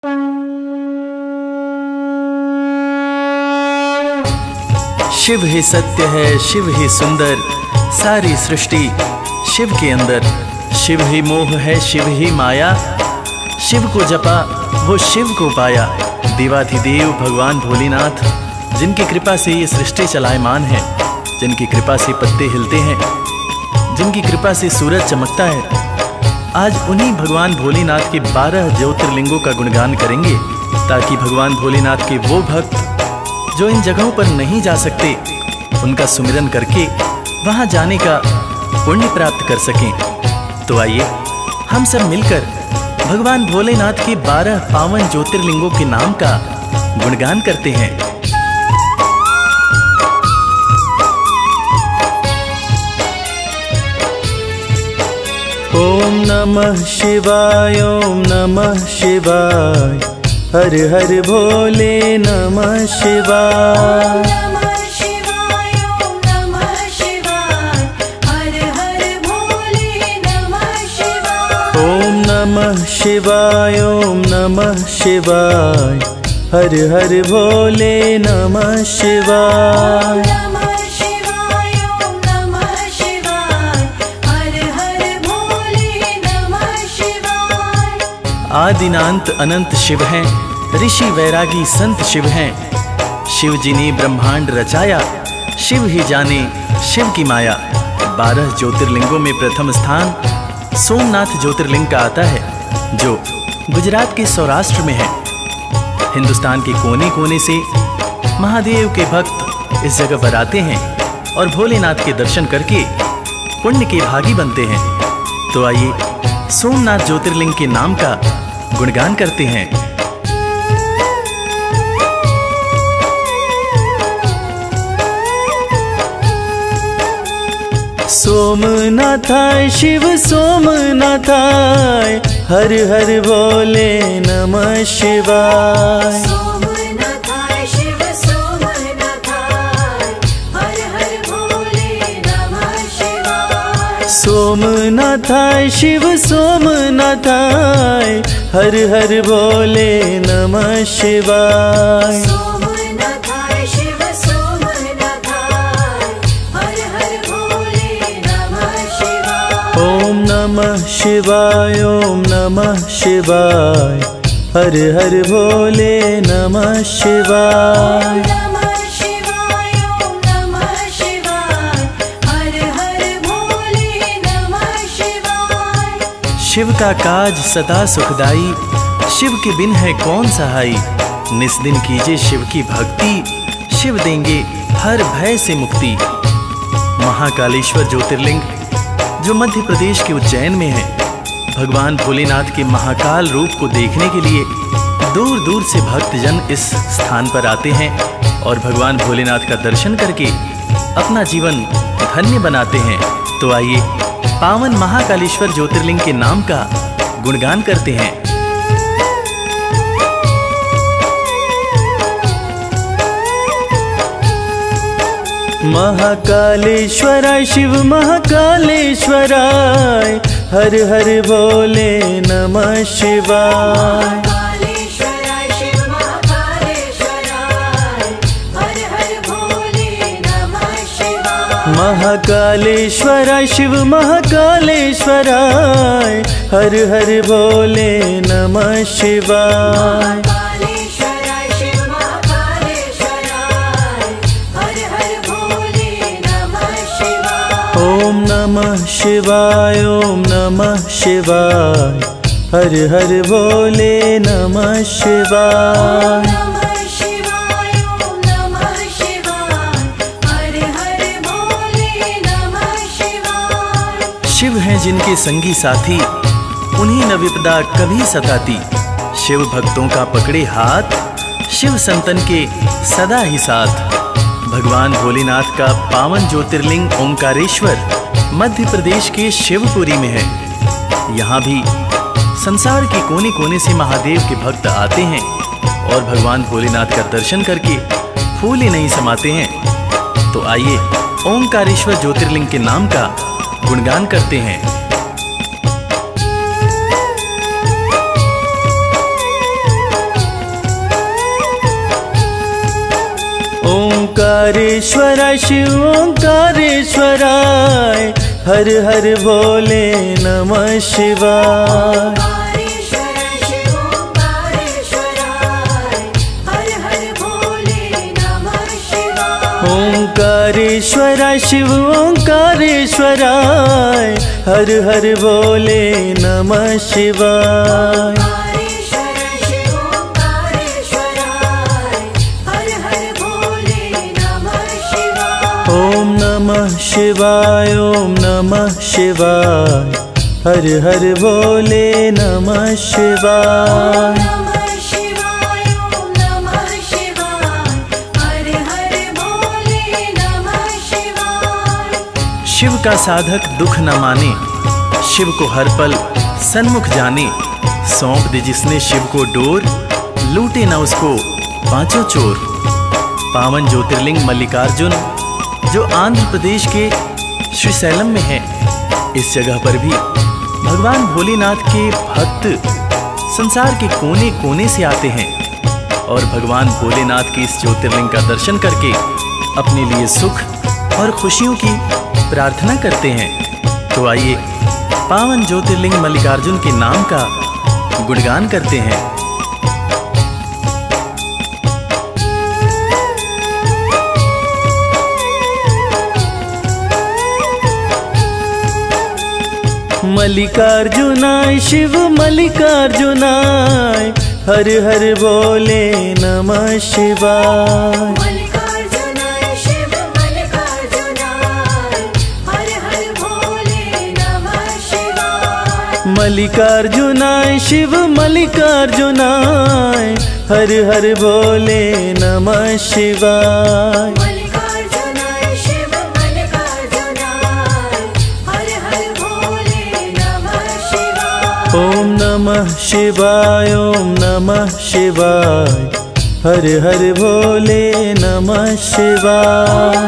शिव ही सत्य है, शिव ही सुंदर, सारी सृष्टि शिव के अंदर। शिव ही मोह है, शिव ही माया, शिव को जपा वो शिव को पाया। देवाधिदेव भगवान भोलेनाथ, जिनकी कृपा से ये सृष्टि चलायमान है, जिनकी कृपा से पत्ते हिलते हैं, जिनकी कृपा से सूरज चमकता है, आज उन्हीं भगवान भोलेनाथ के 12 ज्योतिर्लिंगों का गुणगान करेंगे, ताकि भगवान भोलेनाथ के वो भक्त जो इन जगहों पर नहीं जा सकते, उनका सुमिरन करके वहां जाने का पुण्य प्राप्त कर सकें। तो आइए हम सब मिलकर भगवान भोलेनाथ के 12 पावन ज्योतिर्लिंगों के नाम का गुणगान करते हैं। ओम नमः शिवाय, ओम नमः शिवाय, हर हर भोले नमः शिवाय। ओम नमः शिवाय, ओम नमः शिवाय, हर हर भोले नमः शिवाय। आदिनांत अनंत शिव हैं, ऋषि वैरागी संत शिव हैं। शिव जी ने ब्रह्मांड रचाया, शिव ही जाने शिव की माया। 12 ज्योतिर्लिंगों में प्रथम स्थान सोमनाथ ज्योतिर्लिंग का आता है, जो गुजरात के सौराष्ट्र में है। हिंदुस्तान के कोने कोने से महादेव के भक्त इस जगह पर आते हैं और भोलेनाथ के दर्शन करके पुण्य के भागी बनते हैं। तो आइए सोमनाथ ज्योतिर्लिंग के नाम का गुणगान करते हैं। सोमनाथाय शिव सोमनाथाय, हर हर भोले नमः शिवाय। सोमनाथाय शिव सोमनाथाय, हर हर भोले नमः शिवाय। सोमनाथाय शिव सोमनाथाय, हर हर भोले नमः शिवाय। सोमनाथाय शिव सोमनाथाय, हर हर भोले नमः शिवाय। ओम नमः शिवाय, ओम नमः शिवाय, हर हर भोले नमः शिवाय। नमः शिवाय, ओम नमः शिवाय, हर हर भोले नमः शिवाय। शिव का काज सदा सुखदाई, शिव के बिन है कौन सहाई। निस दिन कीजिए शिव की भक्ति, शिव देंगे हर भय से मुक्ति। महाकालेश्वर ज्योतिर्लिंग जो मध्य प्रदेश के उज्जैन में है, भगवान भोलेनाथ के महाकाल रूप को देखने के लिए दूर दूर से भक्तजन इस स्थान पर आते हैं और भगवान भोलेनाथ का दर्शन करके अपना जीवन धन्य बनाते हैं। तो आइए पावन महाकालेश्वर ज्योतिर्लिंग के नाम का गुणगान करते हैं। महाकालेश्वराय शिव महाकालेश्वराय, हर हर भोले नमः शिवाय। महाकालेश्वराय शिव महाकालेश्वराय, हर हर भोले नमः शिवाय। महाकालेश्वराय शिव महाकालेश्वराय, हर हर भोले नमः शिवाय। महाकालेश्वराय शिव महाकालेश्वराय, हर हर भोले नमः शिवाय। ओम नमः शिवाय, ओम नमः शिवाय, हर हर भोले नमः शिवाय। नमः शिवाय, ओम नमः शिवाय, हर हर भोले नमः शिवाय। शिव हैं जिनके संगी साथी, उन्हीं न विपदा कभी सताती। शिव भक्तों का पकड़े हाथ, शिव संतन के सदा ही साथ। भगवान भोलेनाथ का पावन ज्योतिर्लिंग ओंकारेश्वर मध्य प्रदेश के शिवपुरी में है। यहाँ भी संसार के कोने कोने से महादेव के भक्त आते हैं और भगवान भोलेनाथ का दर्शन करके फूल ही नहीं समाते हैं। तो आइए ओंकारेश्वर ज्योतिर्लिंग के नाम का गुणगान करते हैं। ओंकारेश्वराय शिव ओंकारेश्वराय हर हर भोले नमः शिवाय। ओंकारेश्वराय शिव ओंकारेश्वराय हर हर भोले नमः शिवाय। ओम नमः शिवाय ओम नमः शिवाय हर हर भोले नमः शिवाय। शिव का साधक दुख न माने, शिव को हर पल सन्मुख जाने। सौंप दे जिसने शिव को डोर, लूटे न उसको पांचों चोर। पावन ज्योतिर्लिंग मल्लिकार्जुन जो आंध्र प्रदेश के श्रीशैलम में है, इस जगह पर भी भगवान भोलेनाथ के भक्त संसार के कोने कोने से आते हैं और भगवान भोलेनाथ के इस ज्योतिर्लिंग का दर्शन करके अपने लिए सुख और खुशियों की प्रार्थना करते हैं। तो आइए पावन ज्योतिर्लिंग मल्लिकार्जुन के नाम का गुणगान करते हैं। मल्लिकार्जुनाय शिव मल्लिकार्जुनाय हर हर भोले नमः शिवाय। मल्लिकार्जुनाय शिव मल्लिकार्जुनाय हर हर भोले नमः शिवाय। मल्लिकार्जुनाय शिव मल्लिकार्जुनाय हर हर भोले नमः शिवाय। ओम नमः शिवाय ओम नमः शिवाय हर हर भोले नमः शिवाय।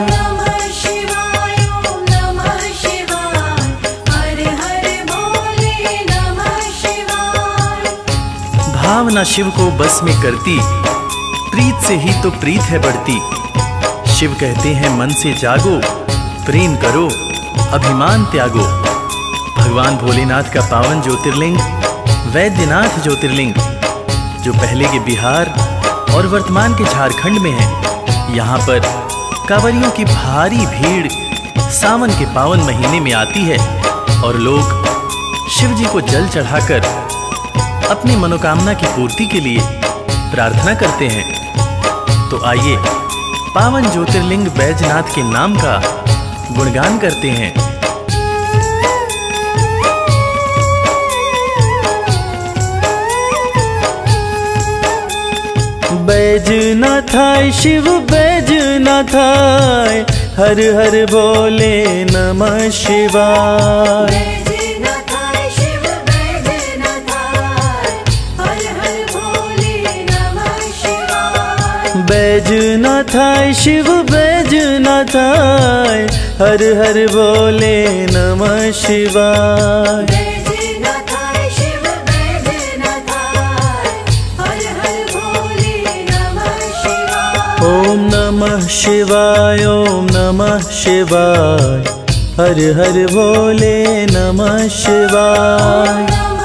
भावना शिव को बस में करती, प्रीत से ही तो प्रीत है बढ़ती। शिव कहते हैं मन से जागो, प्रेम करो अभिमान त्यागो। भगवान भोलेनाथ का पावन ज्योतिर्लिंग वैद्यनाथ ज्योतिर्लिंग जो पहले के बिहार और वर्तमान के झारखंड में है। यहाँ पर कांवरियों की भारी भीड़ सावन के पावन महीने में आती है और लोग शिव जी को जल चढ़ाकर अपनी मनोकामना की पूर्ति के लिए प्रार्थना करते हैं। तो आइए पावन ज्योतिर्लिंग बैजनाथ के नाम का गुणगान करते हैं। बैजनाथाय शिव बैजनाथाय हर हर भोले नमः शिवाय। बैजनाथाय शिव बैजनाथाय हर हर भोले नमः शिवाय। बैजनाथाय शिव बैजनाथाय हर हर भोले नमः शिवाय। ओम नमः शिवाय ओम नमः शिवाय हर हर भोले नमः शिवाय।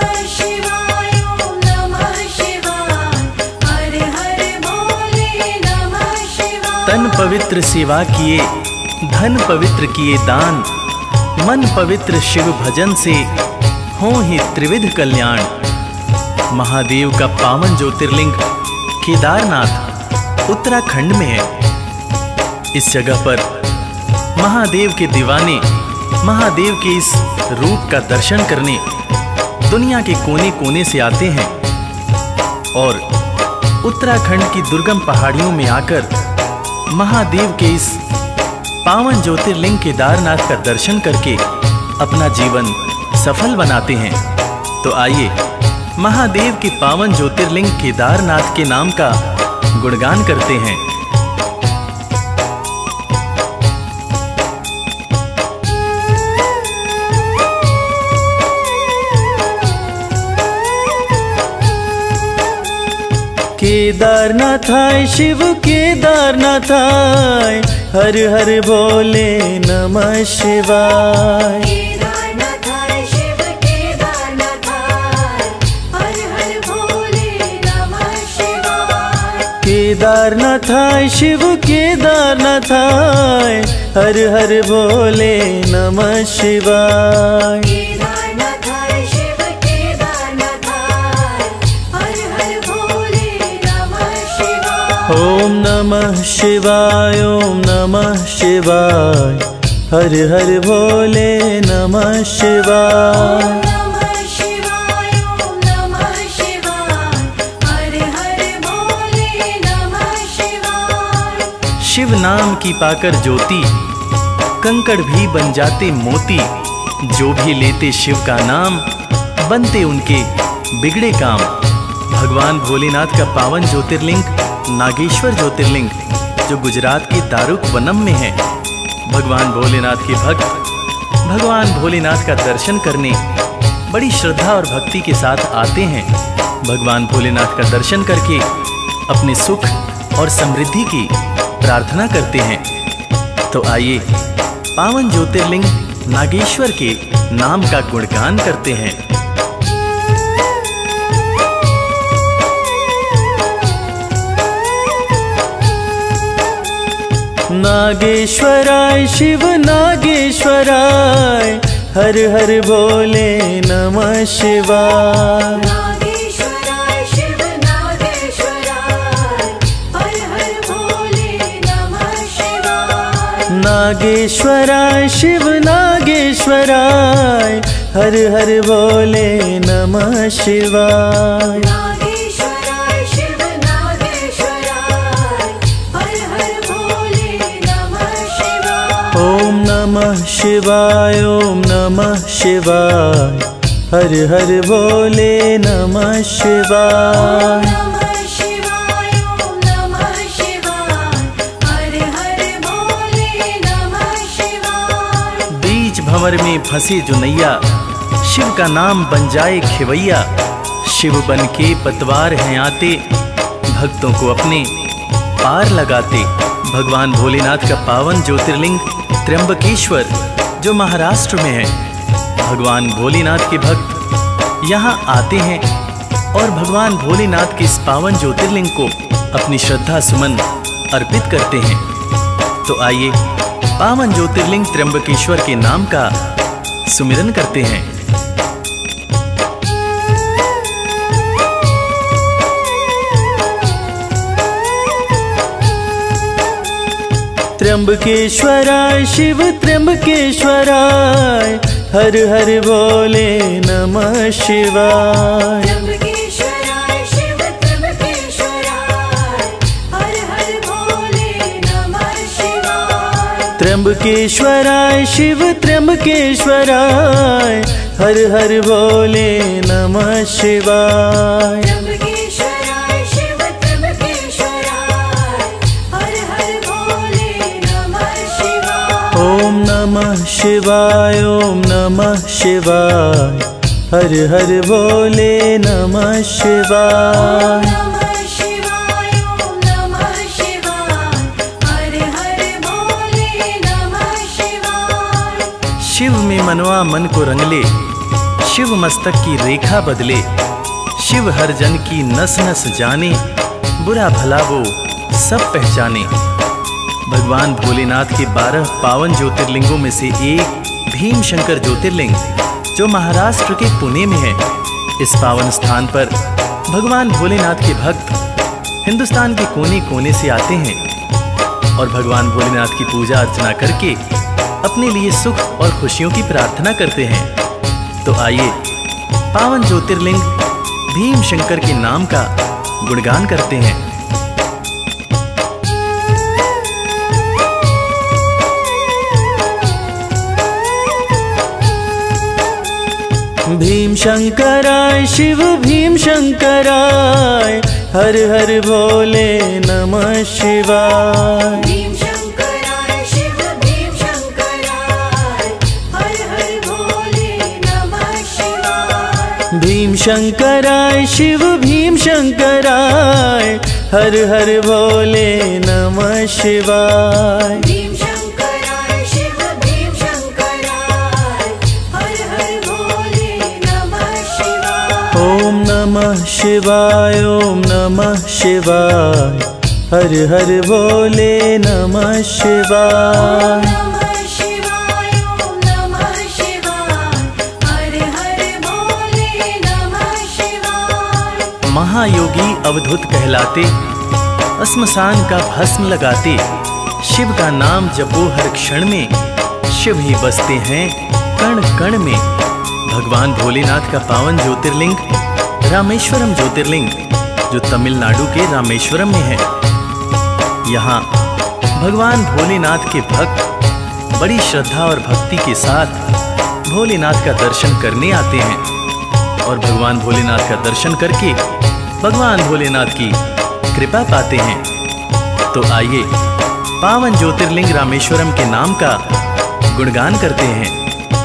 तन पवित्र सेवा किए, धन पवित्र किए दान। मन पवित्र शिव भजन से हों ही त्रिविध कल्याण। महादेव का पावन ज्योतिर्लिंग केदारनाथ उत्तराखंड में है। इस जगह पर महादेव के दीवाने महादेव के इस रूप का दर्शन करने दुनिया के कोने कोने से आते हैं और उत्तराखंड की दुर्गम पहाड़ियों में आकर महादेव के इस पावन ज्योतिर्लिंग केदारनाथ का दर्शन करके अपना जीवन सफल बनाते हैं। तो आइए महादेव के पावन ज्योतिर्लिंग केदारनाथ के नाम का गुणगान करते हैं। केदारनाथाय शिव केदारनाथाय हर हर भोले नमः शिवाय। केदारनाथाय शिव केदारनाथाय हर हर भोले नमः शिवाय। केदारनाथाय शिव केदारनाथाय हर हर भोले नमः शिवाय। केदारनाथाय शिव केदारनाथाय हर हर भोले नमः शिवाय। ओम नमः शिवाय ओम नमः शिवाय हर हर भोले नमः शिवाय। नमः शिवाय ओम नमः शिवाय हर हर भोले नमः शिवाय। शिव नाम की पाकर ज्योति कंकड़ भी बन जाते मोती। जो भी लेते शिव का नाम बनते उनके बिगड़े काम। भगवान भोलेनाथ का पावन ज्योतिर्लिंग नागेश्वर ज्योतिर्लिंग जो गुजरात के दारुक वनम में है। भगवान भोलेनाथ के भक्त भगवान भोलेनाथ का दर्शन करने बड़ी श्रद्धा और भक्ति के साथ आते हैं। भगवान भोलेनाथ का दर्शन करके अपने सुख और समृद्धि की प्रार्थना करते हैं। तो आइए पावन ज्योतिर्लिंग नागेश्वर के नाम का गुणगान करते हैं। नागेश्वराय शिव नागेश्वराय हर हर भोले नमः शिवाय। नागेश्वराय शिव नागेश्वराय हर हर भोले नमः शिवाय। नागेश्वराय शिव नागेश्वराय हर हर भोले नमः शिवाय। नागेश्वराय शिव नागेश्वराय हर हर भोले नमः शिवाय। ओम नमः शिवाय ओम नमः शिवाय हर हर भोले नमः शिवाय। नमः शिवाय ओम नमः शिवाय हर हर भोले नमः शिवाय। बीच भंवर में फंसे जो नैया शिव का नाम बन जाए खिवैया। शिव बन के पतवार हैं आते भक्तों को अपने पार लगाते। भगवान भोलेनाथ का पावन ज्योतिर्लिंग त्र्यंबकेश्वर जो महाराष्ट्र में है। भगवान भोलेनाथ के भक्त यहाँ आते हैं और भगवान भोलेनाथ के इस पावन ज्योतिर्लिंग को अपनी श्रद्धा सुमन अर्पित करते हैं। तो आइए पावन ज्योतिर्लिंग त्र्यंबकेश्वर के नाम का सुमिरन करते हैं। त्र्यंबकेश्वराय शिव त्र्यंबकेश्वराय हर हर भोले नमः शिवाय। त्र्यंबकेश्वराय शिव त्र्यंबकेश्वराय हर हर भोले नमः शिवाय। त्र्यंबकेश्वराय शिव त्र्यंबकेश्वराय हर हर भोले नमः शिवाय। त्र्यंबकेश्वराय शिव त्र्यंबकेश्वराय हर हर भोले नमः शिवाय। ओम नमः शिवाय ओम नमः शिवाय हर हर भोले नमः शिवाय। नमः शिवाय ओम नमः शिवाय हर हर भोले नमः शिवाय। शिव में मनवा मन को रंगले शिव मस्तक की रेखा बदले। शिव हर जन की नस नस जाने बुरा भला वो सब पहचाने। भगवान भोलेनाथ के 12 पावन ज्योतिर्लिंगों में से एक भीमशंकर ज्योतिर्लिंग जो महाराष्ट्र के पुणे में है। इस पावन स्थान पर भगवान भोलेनाथ के भक्त हिंदुस्तान के कोने कोने से आते हैं और भगवान भोलेनाथ की पूजा अर्चना करके अपने लिए सुख और खुशियों की प्रार्थना करते हैं। तो आइए पावन ज्योतिर्लिंग भीमशंकर के नाम का गुणगान करते हैं। भीमशंकराय शिव भीमशंकराय हर हर भोले नमः शिवाय। भीमशंकराय शिव भीमशंकराय हर हर भोले नमः शिवाय। भीमशंकराय शिव भीमशंकराय हर हर भोले नमः शिवाय। भीम शंकराय शिव भीम शंकराय, हर हर भोले नमः शिवाय। ओम नमः शिवाय ओम नमः शिवाय, हर हर भोले नमः शिवाय। नमः शिवाय ओम नमः शिवाय, हर हर भोले नमः शिवाय। महायोगी अवधूत कहलाते, श्मशान का भस्म लगाते, शिव का नाम जपो हर क्षण में, शिव ही बसते हैं कण कण में। भगवान भोलेनाथ का पावन ज्योतिर्लिंग रामेश्वरम ज्योतिर्लिंग, जो तमिलनाडु के रामेश्वरम में है। यहाँ भगवान भोलेनाथ के भक्त बड़ी श्रद्धा और भक्ति के साथ भोलेनाथ का दर्शन करने आते हैं और भगवान भोलेनाथ का दर्शन करके भगवान भोलेनाथ की कृपा पाते हैं। तो आइए पावन ज्योतिर्लिंग रामेश्वरम के नाम का गुणगान करते हैं।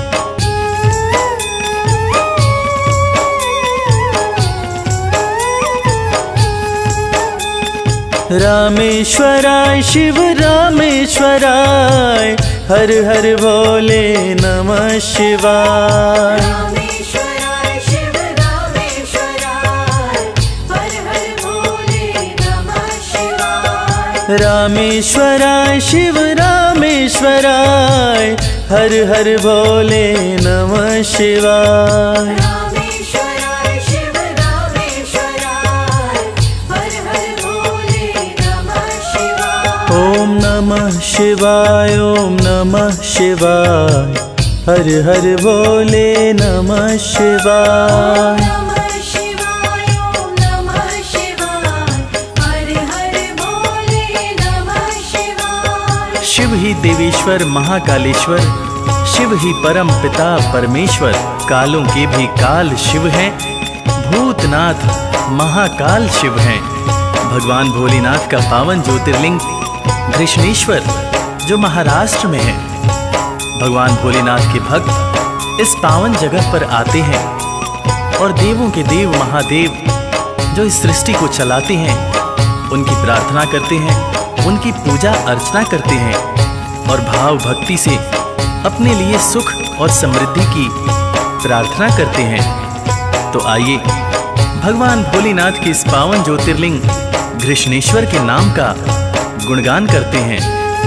रामेश्वराय शिव रामेश्वराय, हर हर भोले नमः शिवाय। रामेश्वराय शिव रामेश्वराय, हर हर भोले नमः शिवाय। रामेश्वराय शिव रामेश्वराय, हर हर भोले नमः शिवाय। रामेश्वराय शिव रामेश्वराय, हर हर भोले नमः शिवाय। ओम नमः शिवाय ओम नमः शिवाय, हर हर भोले नमः शिवाय। नमः शिवाय ओम नमः शिवाय, हर हर भोले नमः शिवाय। शिव ही देवेश्वर महाकालेश्वर, शिव ही परम पिता परमेश्वर, कालों के भी काल शिव हैं, भूतनाथ महाकाल शिव हैं। भगवान भोलेनाथ का पावन ज्योतिर्लिंग घृष्णेश्वर, जो महाराष्ट्र में है। भगवान भोलेनाथ के भक्त इस पावन जगह पर आते हैं और देवों के देव महादेव, जो इस सृष्टि को चलाते हैं, उनकी प्रार्थना करते हैं, उनकी पूजा अर्चना करते हैं और भाव भक्ति से अपने लिए सुख और समृद्धि की प्रार्थना करते हैं। तो आइए भगवान भोलेनाथ के इस पावन ज्योतिर्लिंग घृष्णेश्वर के नाम का गुणगान करते हैं।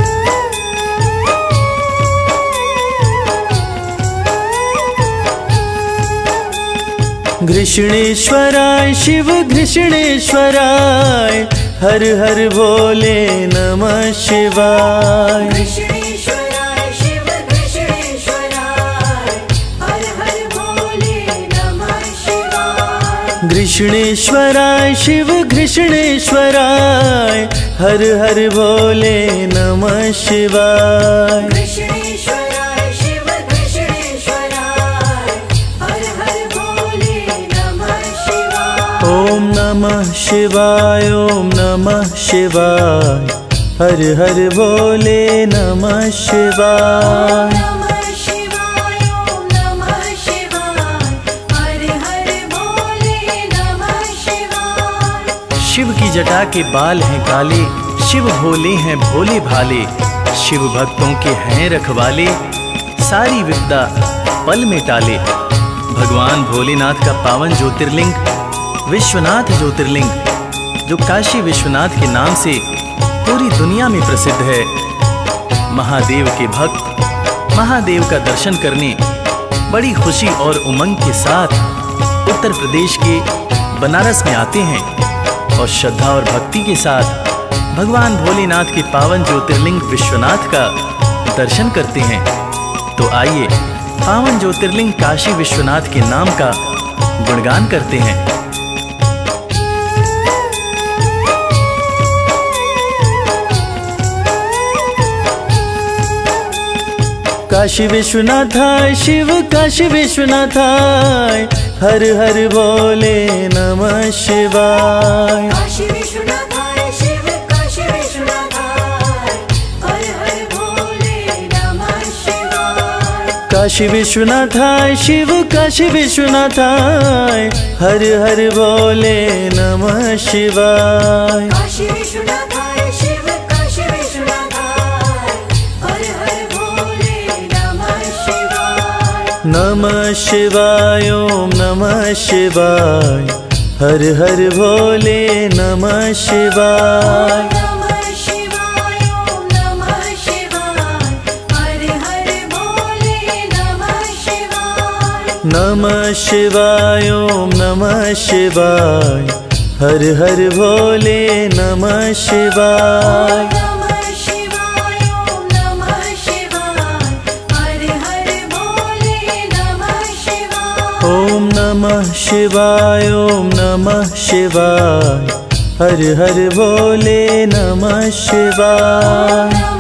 घृष्णेश्वराय शिव घृष्णेश्वराय, हर हर भोले नमः शिवाय। घृष्णेश्वराय शिव घृष्णेश्वराय, हर हर भोले नमः शिवाय। घृष्णेश्वराय शिव घृष्णेश्वराय, हर हर भोले नमः शिवाय। घृष्णेश्वराय शिव घृष्णेश्वराय, हर हर भोले नमः शिवाय। ओम नमः शिवाय ओम नमः शिवाय, हर हर भोले नमः शिवाय। नमः शिवाय ओम नमः शिवाय, हर हर भोले नमः शिवाय। शिव की जटा के बाल हैं काले, शिव भोले हैं भोले भाले, शिव भक्तों के हैं रखवाले, सारी विपदा पल में टाले। भगवान भोलेनाथ का पावन ज्योतिर्लिंग विश्वनाथ ज्योतिर्लिंग, जो काशी विश्वनाथ के नाम से पूरी दुनिया में प्रसिद्ध है। महादेव के भक्त महादेव का दर्शन करने बड़ी खुशी और उमंग के साथ उत्तर प्रदेश के बनारस में आते हैं और श्रद्धा और भक्ति के साथ भगवान भोलेनाथ के पावन ज्योतिर्लिंग विश्वनाथ का दर्शन करते हैं। तो आइए पावन ज्योतिर्लिंग काशी विश्वनाथ के नाम का गुणगान करते हैं। काशी विश्वनाथाय शिव काशी विश्वनाथाय, हर हर भोले नमः शिवाय। काशी विश्वनाथाय शिव काशी विश्वनाथाय, हर हर भोले नमः शिवाय। काशी विश्वनाथाय शिव काशी विश्वनाथाय हर हर भोले नमः शिवाय। काशी विश्वनाथाय शिव काशी विश्वनाथाय हर हर भोले नमः शिवाय। नमः शिवाय ओम नमः शिवाय हर हर भोले नमः शिवाय। नमः शिवाय ओम नमः शिवाय हर हर भोले नमः शिवाय। नमः शिवाय ओम नमः शिवाय हर हर भोले नमः शिवाय। नमः शिवाय ओम नमः शिवाय हर हर भोले नमः शिवाय। ओम नमः शिवाय ओम नमः शिवाय हर हर भोले नमः शिवाय।